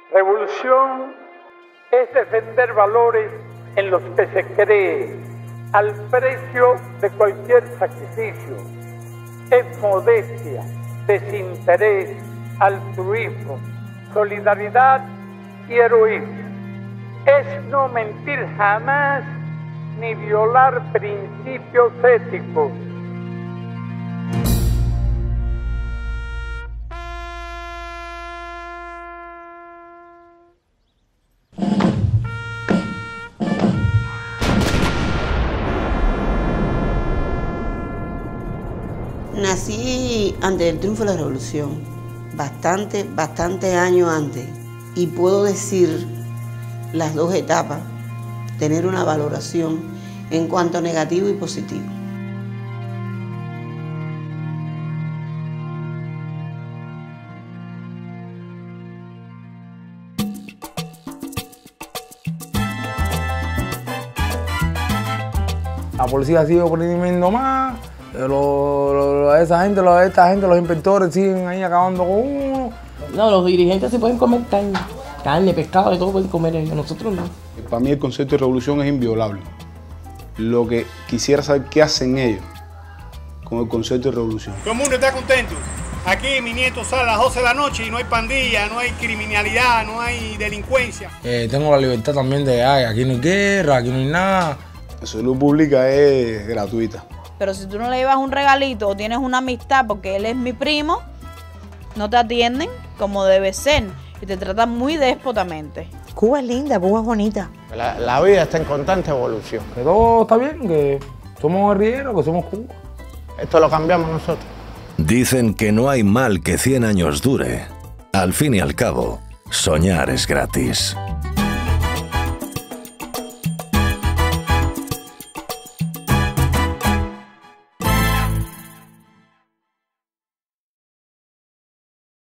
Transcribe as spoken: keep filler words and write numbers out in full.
Revolución es defender valores en los que se cree, al precio de cualquier sacrificio. Es modestia, desinterés, altruismo, solidaridad y heroísmo. Es no mentir jamás ni violar principios éticos. Nací antes del triunfo de la revolución, bastante, bastante años antes, y puedo decir las dos etapas, tener una valoración en cuanto a negativo y positivo. La policía sigue oprimiendo más. Lo, lo, lo, esa gente, lo, esta gente, los inspectores siguen ahí acabando con uno. No, los dirigentes sí pueden comer carne, carne, pescado, de todo pueden comer ellos, nosotros no. Para mí el concepto de revolución es inviolable. Lo que quisiera saber qué hacen ellos con el concepto de revolución. Todo el mundo está contento. Aquí mi nieto sale a las doce de la noche y no hay pandilla, no hay criminalidad, no hay delincuencia. Eh, tengo la libertad también de, ay, aquí no hay guerra, aquí no hay nada. La salud pública es gratuita. Pero si tú no le llevas un regalito o tienes una amistad porque él es mi primo, no te atienden como debe ser y te tratan muy déspotamente. Cuba es linda, Cuba es bonita. La, la vida está en constante evolución. Que todo está bien, que somos guerrilleros, que somos Cuba. Esto lo cambiamos nosotros. Dicen que no hay mal que cien años dure. Al fin y al cabo, soñar es gratis.